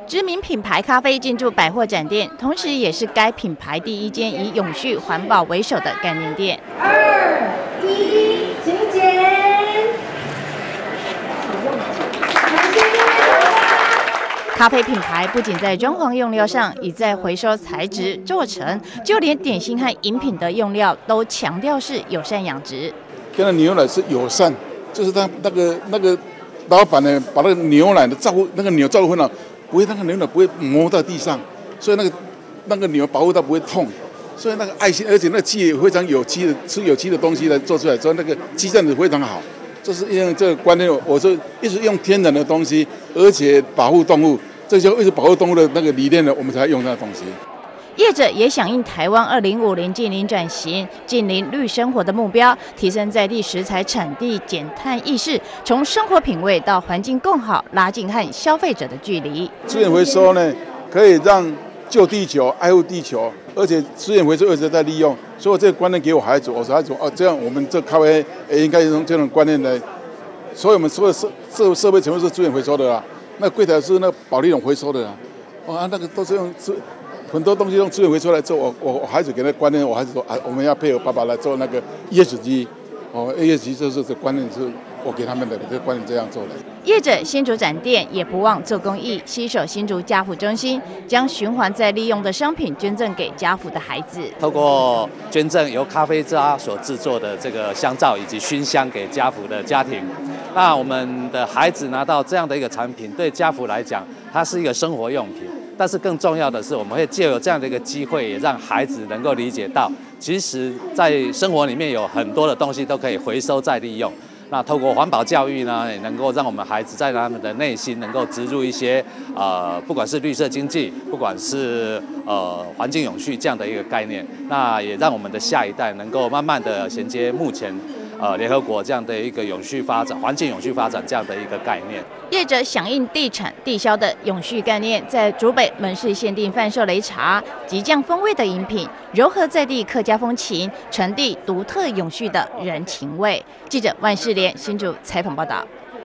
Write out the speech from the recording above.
知名品牌咖啡进驻百货展店，同时也是该品牌第一间以永续环保为首的概念店。 2、1，请剪。 咖啡品牌不仅在装潢用料上以再回收材质做成，就连点心和饮品的用料都强调是友善养殖。 跟那牛奶是友善，就是他那个老板呢，把那个牛奶的照顾很好，不会那个牛奶不会磨到地上，所以那个牛保护它不会痛，所以那个爱心，而且那鸡也非常有机的，吃有机的东西来做出来，所以那个鸡蛋也非常好。就是因为这个观念，我说一直用天然的东西，而且保护动物，这就一直保护动物的那个理念呢，我们才用那东西。 业者也响应台湾2050近零转型、近零绿生活的目标，提升在地食材产地减碳意识，从生活品味到环境更好，拉近和消费者的距离。 资源回收呢，可以让救地球、爱护地球，而且资源回收一直在利用。所以我这个观念给我孩子，我说孩子哦，这样我们这咖啡也应该用这种观念来。所以我们所有设备全部是资源回收的啦，那柜台是那保丽龙回收的啦，那个都是用很多东西用资源回收来做。我孩子给他观念，我孩子说啊，我们要配合爸爸来做那个ESG，ESG 就是这观念是我给他们的这个观念这样做的。 业者新竹展店也不忘做公益，携手新竹家福中心，将循环再利用的商品捐赠给家福的孩子。 透过捐赠由咖啡渣所制作的这个香皂以及熏香给家福的家庭，那我们的孩子拿到这样的一个产品，对家福来讲，它是一个生活用品。但是更重要的是，我们会借由这样的一个机会，也让孩子能够理解到，其实在生活里面有很多的东西都可以回收再利用。那透过环保教育呢，也能够让我们孩子在他们的内心能够植入一些不管是绿色经济，不管是环境永续这样的一个概念。那也让我们的下一代能够慢慢的衔接目前联合国这样的一个永续发展、环境永续发展这样的一个概念。 业者响应地产地销的永续概念，在竹北门市限定贩售擂茶、极酱风味的饮品，糅合在地客家风情，传递独特永续的人情味。记者万世莲新竹采访报道。